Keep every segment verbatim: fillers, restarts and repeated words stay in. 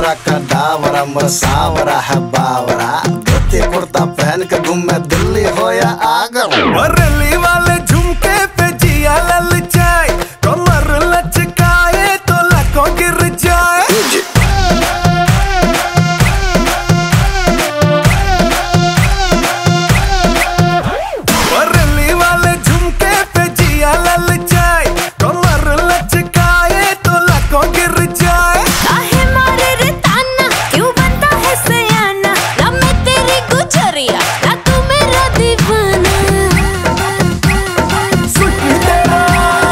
पूरा का डावरा मोर सावरा है बावरा। धोती कुर्ता पहन के घूमे दिल्ली हो या आगरा। रैली वाले झुमके पे जिया ललचाए, कमर लचकाए तो लाखों गिर जाए। रैली वाले झुमके पे जिया ललचाए, कमर लचकाए तो लाखों गिर जाए। काहे मारे रे ताना, क्यों बनता है सयाना? ना मैं तेरी गुजरिया, ना तू मेरा दीवाना। सुट्टी तेरा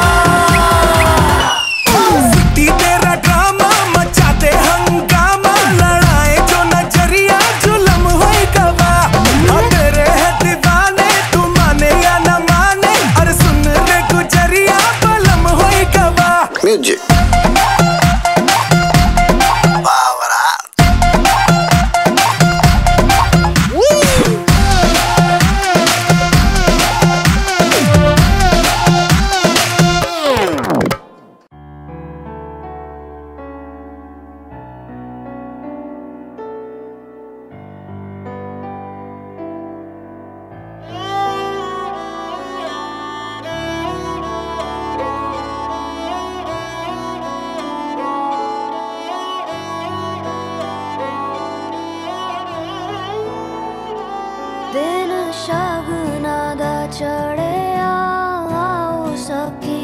सुट्टी तेरा ड्रामा मचा दे हंगामा। लड़ाए जो नजरिया जुलम होई गवा। हाँ तेरे है दीवाने, तू माने या न माने। अरे सुन रे गुजरिया बलम होई गवा। म्यूजिक दिन शगुना दा चढ़िया आओ सखी।